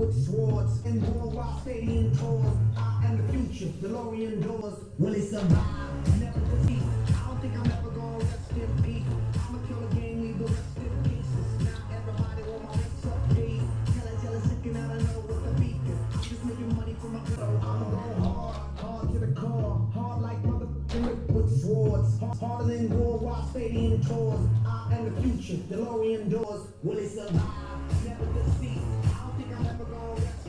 with swords and worldwide stadium tours. I am the future, DeLorean doors. Will it survive? Never defeat. I don't think I'm ever gonna rest in peace. I'ma kill the game, leave the rest in pieces. Now everybody want my what's up, please. Tell it, sick and I don't know what the beat is. I'm just making money for my so I'ma go hard to the core. Hard like motherfucking Rick with swords. Harder than worldwide stadium tours. I am the future, DeLorean doors. Will it survive? Never defeat. I don't think I'm ever gonna rest